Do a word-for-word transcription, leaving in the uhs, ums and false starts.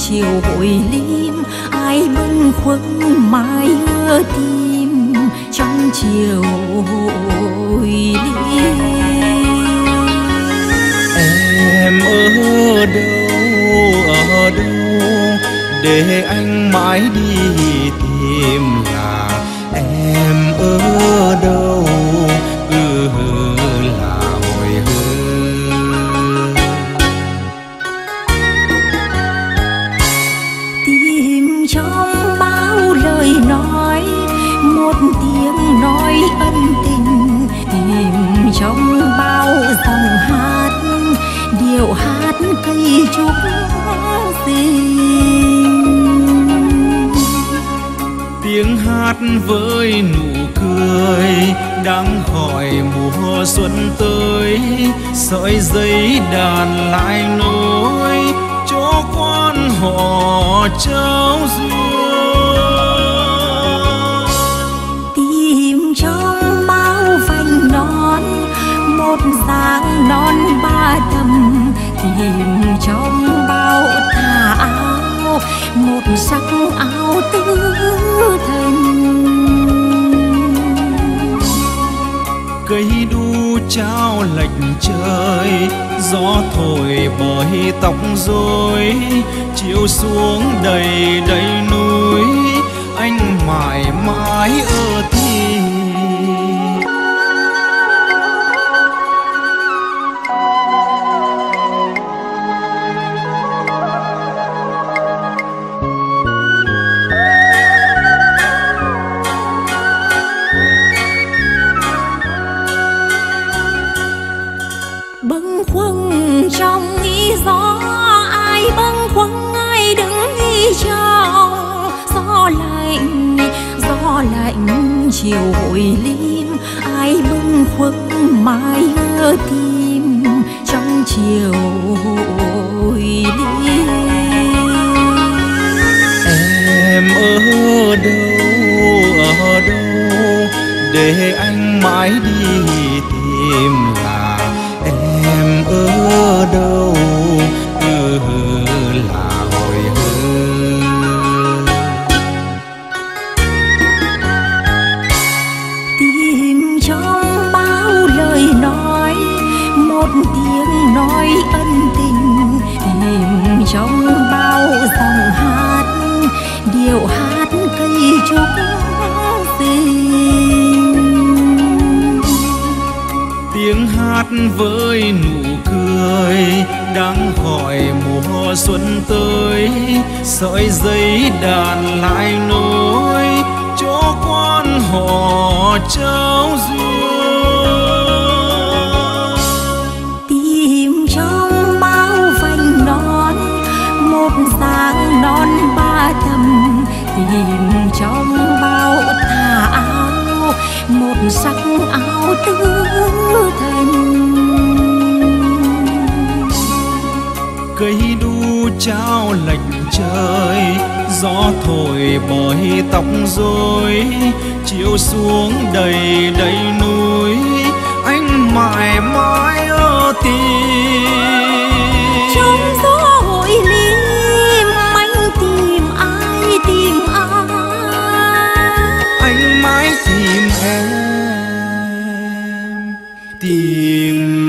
chiều hội lim, ai bâng khuâng mãi ưa tim trong chiều hội lim. Em ở đâu, ở đâu để anh mãi đi tìm, là em ở đâu, ừ, là hồi hương. Tìm trong bao lời nói một tiếng nói ân tình, tìm trong bao dòng hát điệu hát cây trúc xinh. Tiếng hát với nụ cười đang hỏi mùa xuân tới, sợi dây đàn lại nối cho quan họ trao duyên. Tìm trong bao vành non một dáng non ba tầm, tìm trong bao tà áo một sắc áo tứ thân. Cây đu trao lệch trời, gió thổi bởi tóc rối, chiều xuống đầy đầy núi, anh mãi mãi ở tim. Bâng khuâng trong ý gió, ai bâng khuâng ai đứng ghi trong gió lạnh, gió lạnh chiều hội lim, ai bâng khuâng mãi ưa tim trong chiều hội lim. Em ở đâu, ở đâu để anh mãi đi tìm, là em ở đâu, ừ, là hồi hương. Tìm trong bao lời nói một tiếng nói ân tình, tìm trong bao dòng hát điệu hát cây trúc xinh. Tiếng hát với nụ cười đang hỏi mùa xuân tới, sợi dây đàn lại nối cho quan họ trao duyên. Tìm trong bao vành non một dáng non ba tầm, tìm trong bao tà áo một sắc áo tứ thân. Cây đu trao lệch trời, gió thổi bởi tóc rối, chiều xuống đầy đầy núi, anh mãi mãi ở tim. Trong gió hội lim anh tìm ai, tìm ai, anh mãi tìm em, tìm